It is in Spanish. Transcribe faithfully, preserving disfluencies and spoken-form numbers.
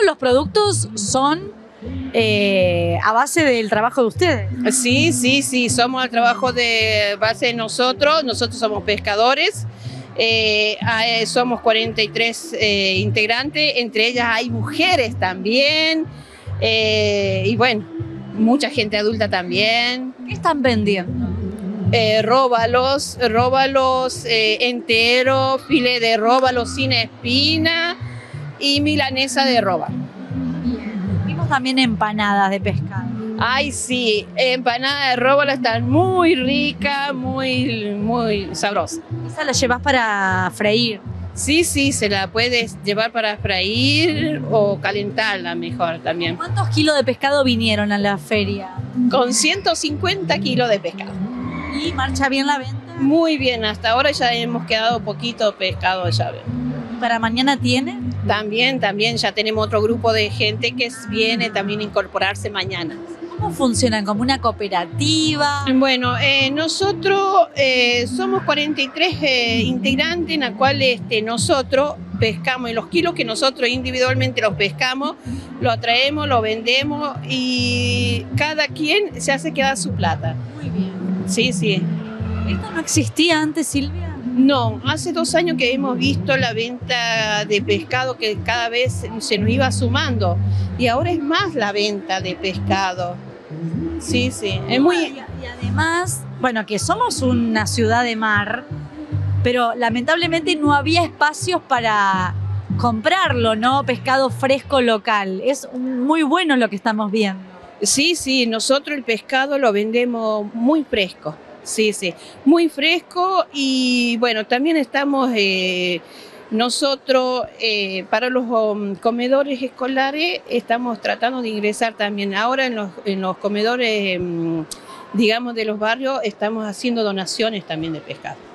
los productos son eh, a base del trabajo de ustedes. Sí, sí, sí, somos al trabajo de base de nosotros, nosotros somos pescadores, eh, eh, somos cuarenta y tres eh, integrantes, entre ellas hay mujeres también, eh, y bueno, mucha gente adulta también. ¿Qué están vendiendo? Eh, róbalos, róbalos eh, enteros, filete de róbalo sin espina y milanesa de róbalo. Vimos también empanadas de pescado. Ay, sí, empanada de róbalo están muy rica, muy, muy sabrosa. ¿Esa la llevas para freír? Sí, sí, se la puedes llevar para freír o calentarla mejor también. ¿Cuántos kilos de pescado vinieron a la feria? Con ciento cincuenta kilos de pescado. ¿Y marcha bien la venta? Muy bien, hasta ahora ya hemos quedado poquito pescado ya. ¿Para mañana tiene? También, también ya tenemos otro grupo de gente que viene también a incorporarse mañana. ¿Cómo funcionan? ¿Como una cooperativa? Bueno, eh, nosotros eh, somos cuarenta y tres eh, integrantes en la cual este, nosotros pescamos y los kilos que nosotros individualmente los pescamos, lo traemos, lo vendemos y cada quien se hace quedar su plata. Muy bien. Sí, sí. ¿Esto no existía antes, Silvia? No, hace dos años que hemos visto la venta de pescado que cada vez se nos iba sumando y ahora es más la venta de pescado. Sí, sí, es muy... Y, y además, bueno, que somos una ciudad de mar, pero lamentablemente no había espacios para comprarlo, ¿no? Pescado fresco local. Es muy bueno lo que estamos viendo. Sí, sí, nosotros el pescado lo vendemos muy fresco. Sí, sí, muy fresco y bueno, también estamos eh, nosotros eh, para los um, comedores escolares estamos tratando de ingresar también. Ahora en los, en los comedores, um, digamos, de los barrios estamos haciendo donaciones también de pescado.